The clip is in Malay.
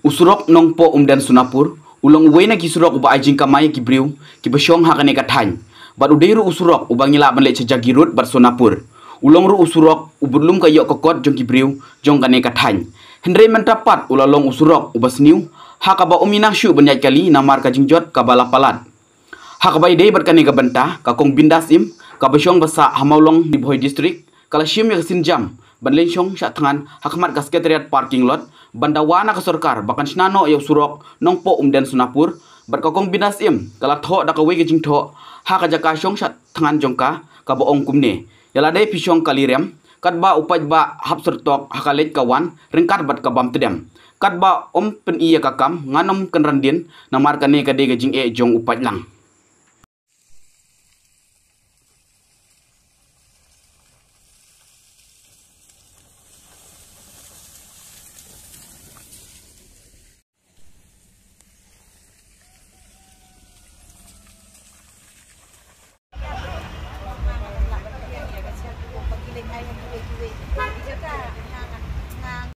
Usurok nong po umdan sunapur, ulang uwe na kisurok uba ajing kamay kibriu, kibasyong hakane katany. Bat udairu usurok ubang nila banle cajagirut bat sunapur. Ulang ru usurok ubudlum kayok kokot jong kibriu, jong kane katany. Hendrai mentapat ulalong usurok ubas niu, hakaba uminang syu banyai kali namar kajingjot kabala palat. Hakaba idei bat kane kabenta, kakong bindasim, kabasyong basa hamaulong di Bohoi distrik, kalasium ya kesinjam, banlensyong syak tangan hakamat ka sekretariat parking lot, bandawana ka sorkar bakan snano ayaw surok nong po umdan sunapur, bat kakong bindasim, kalatho dakawe kajing tho, hakajakashong syak tangan jongka, kabaong kumne. Yaladai pisyong kalirem, kadba upaj ba hap sertok hakalet kawan, ringkat bat kabam tedem. Kadba pen iya kakam, nganom kenrandin, namar kane kade gajing jong upaj lang.